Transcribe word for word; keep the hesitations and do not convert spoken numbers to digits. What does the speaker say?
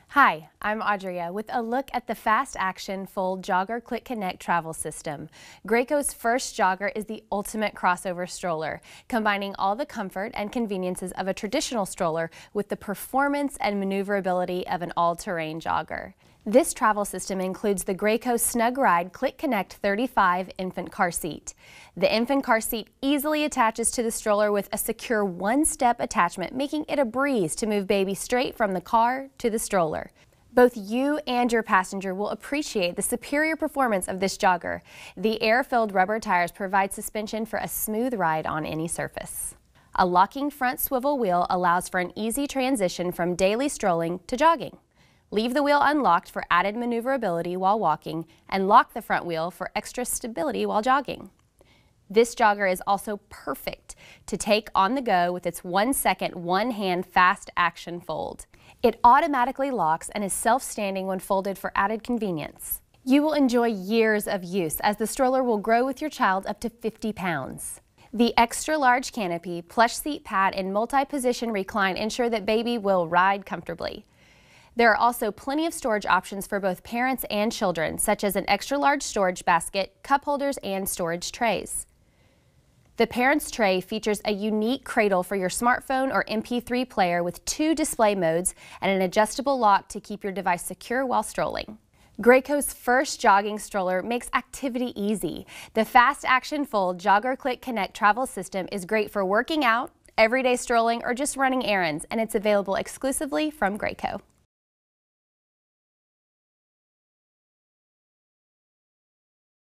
Hi, I'm Audria with a look at the Fast Action Fold Jogger Click Connect travel system. Graco's first jogger is the ultimate crossover stroller, combining all the comfort and conveniences of a traditional stroller with the performance and maneuverability of an all-terrain jogger. This travel system includes the Graco Snug Ride Click Connect thirty-five infant car seat. The infant car seat easily attaches to the stroller with a secure one-step attachment, making it a breeze to move baby straight from the car to the stroller. Both you and your passenger will appreciate the superior performance of this jogger. The air-filled rubber tires provide suspension for a smooth ride on any surface. A locking front swivel wheel allows for an easy transition from daily strolling to jogging. Leave the wheel unlocked for added maneuverability while walking, and lock the front wheel for extra stability while jogging. This jogger is also perfect to take on the go with its one-second, one-hand fast action fold. It automatically locks and is self-standing when folded for added convenience. You will enjoy years of use as the stroller will grow with your child up to fifty pounds. The extra large canopy, plush seat pad, and multi-position recline ensure that baby will ride comfortably. There are also plenty of storage options for both parents and children, such as an extra large storage basket, cup holders, and storage trays. The parent's tray features a unique cradle for your smartphone or M P three player with two display modes and an adjustable lock to keep your device secure while strolling. Graco's first jogging stroller makes activity easy. The Fast Action Fold Jogger Click Connect travel system is great for working out, everyday strolling, or just running errands, and it's available exclusively from Graco.